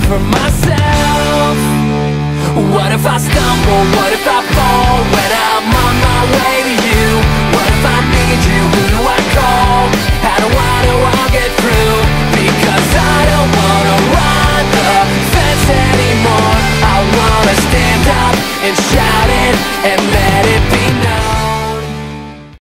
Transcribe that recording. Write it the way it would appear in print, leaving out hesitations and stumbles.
for myself. What if I stumble, what if I fall when I'm on my way to you? What if I